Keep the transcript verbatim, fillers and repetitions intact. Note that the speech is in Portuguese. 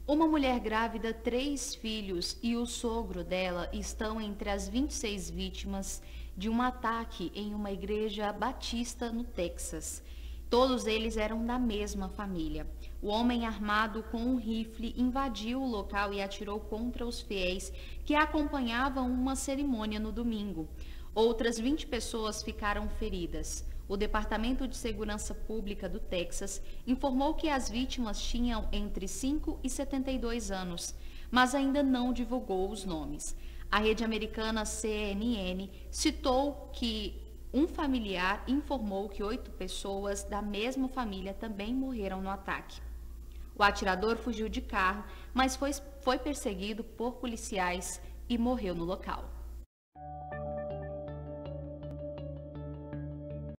Uma mulher grávida, três filhos e o sogro dela estão entre as vinte e seis vítimas de um ataque em uma igreja batista no Texas. Todos eles eram da mesma família. O homem armado com um rifle invadiu o local e atirou contra os fiéis que acompanhavam uma cerimônia no domingo. Outras vinte pessoas ficaram feridas. O Departamento de Segurança Pública do Texas informou que as vítimas tinham entre cinco e setenta e dois anos, mas ainda não divulgou os nomes. A rede americana C N N citou que um familiar informou que oito pessoas da mesma família também morreram no ataque. O atirador fugiu de carro, mas foi, foi perseguido por policiais e morreu no local.